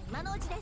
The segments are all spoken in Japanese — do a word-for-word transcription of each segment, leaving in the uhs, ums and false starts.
今のうちです。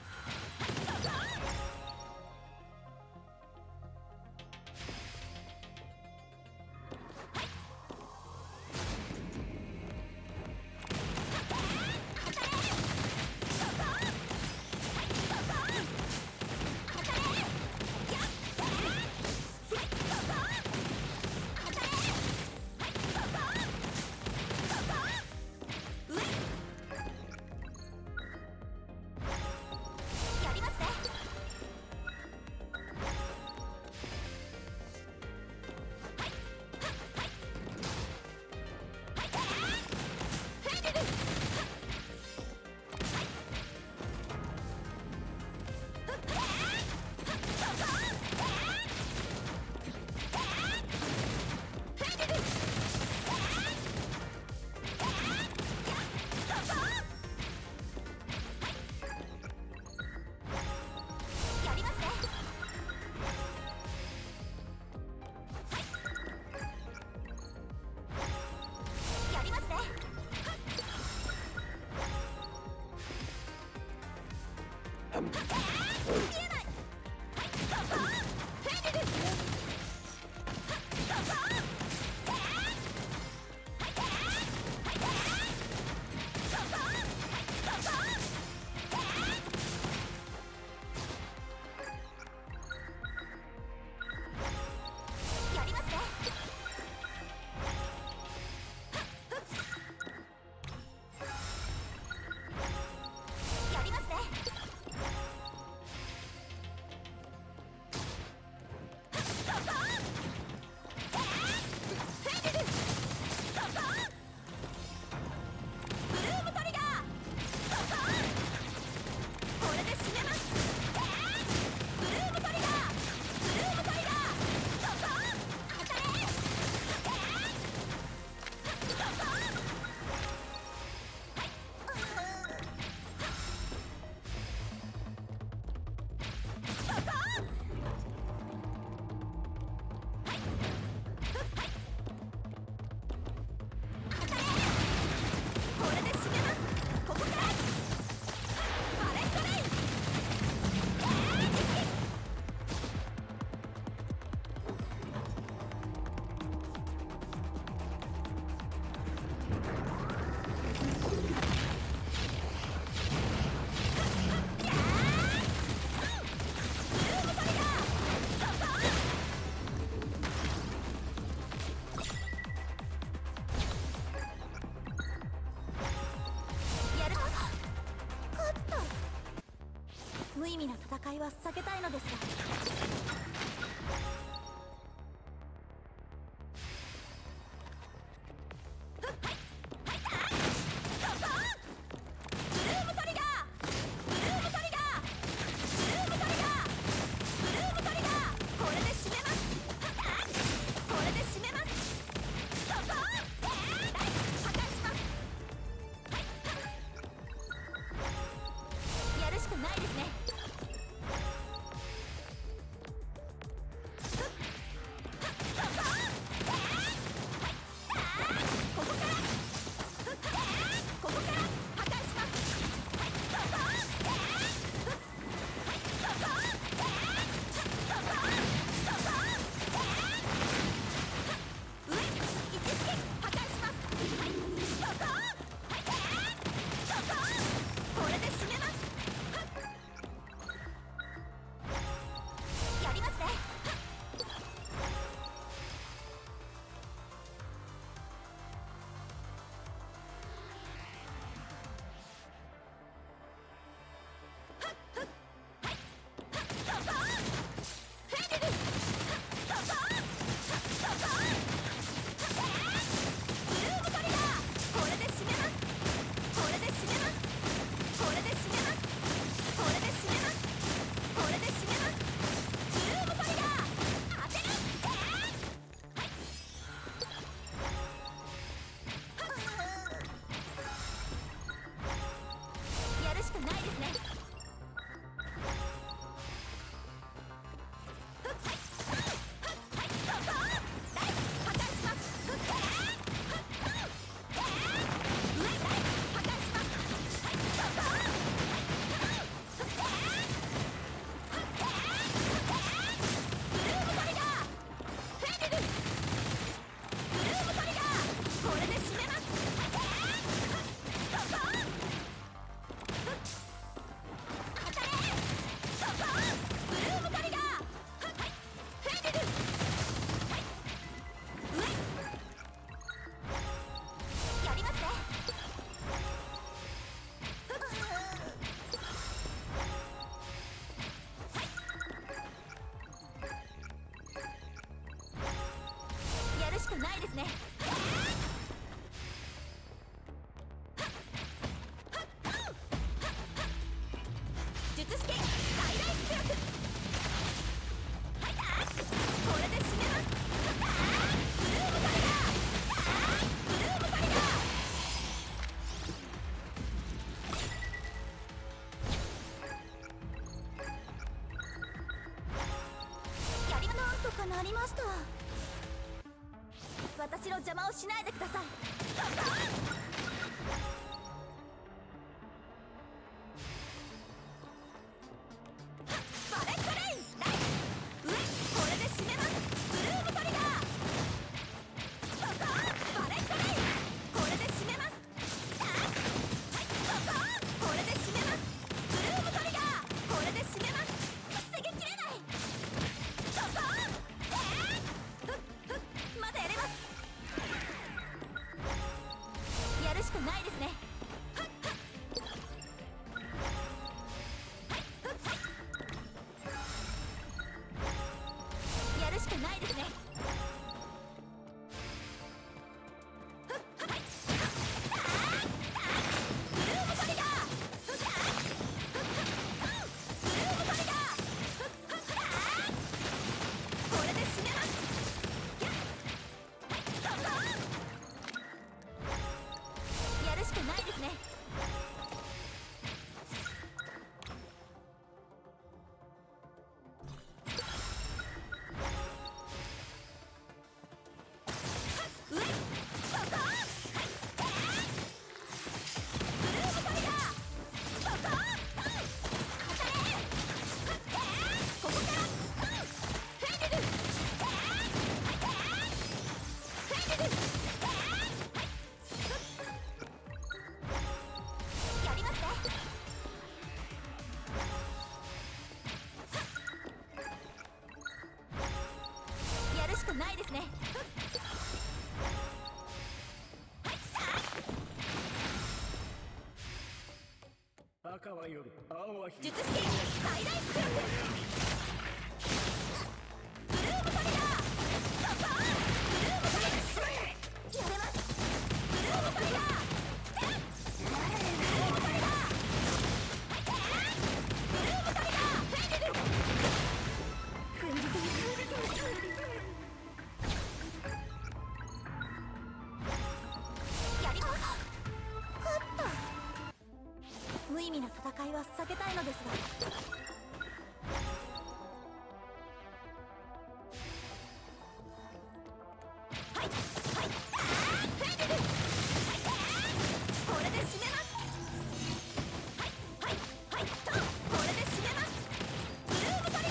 無意味な戦いは避けたいのですが。 ないですね。術式最大出力。入ったこれで締めます。ブルームトリガーブルームトリガーやりがなんとかなりました。私の邪魔をしないでください。そこバレットレインライフ上これで締めます。ブルームトリガーそこバレットレインこれで締めます。はいそここれで締めます。ブルームトリガーこれで締めます。防ぎきれない。そこえー、ふっふっまだやれます。やるしかないですね。やるしかないですね。ブルームトリガーブルームトリガーこれで締めます。そこやるしかないですね。上そこブルームトリガーそこ当たれここからフェイデルフェイデルやりますね。やるしかないですね。 赤は夜、青は昼。 術式最大出力。ブルームトリガーそこブルームトリガーやれます。ブルームトリガーブルームトリガーブルームトリガーフェイデルやります。勝った。無意味な戦いは避けたいのですが。はいはいフェイデルこれで締めます。はいはいはいとこれで締めます。ブルームトリガー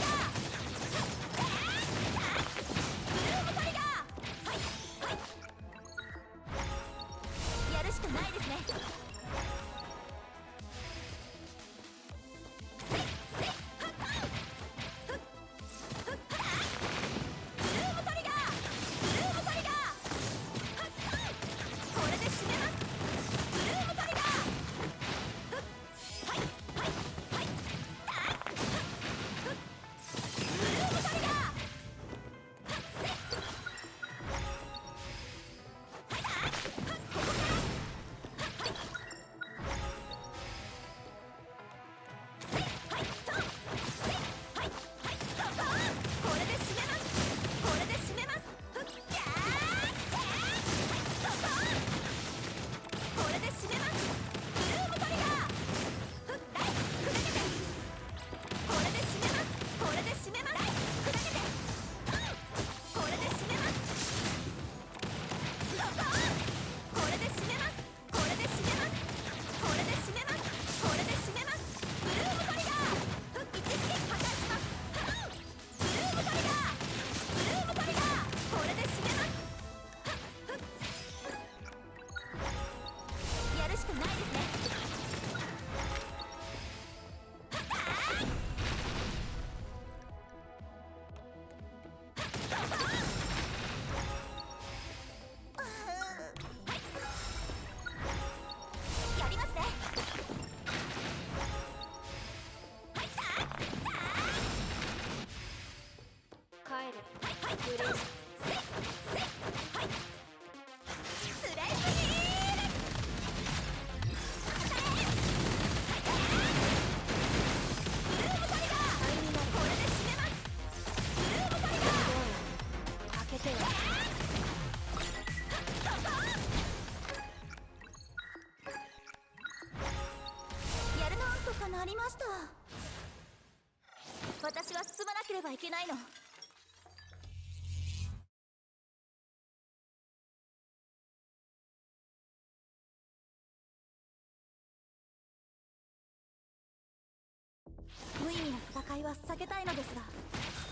ブルームトリガーはいはいやるしかないですね。せいせいてはやるなんとかなりました。私は進まなければいけないの。無意味な戦いは避けたいのですが。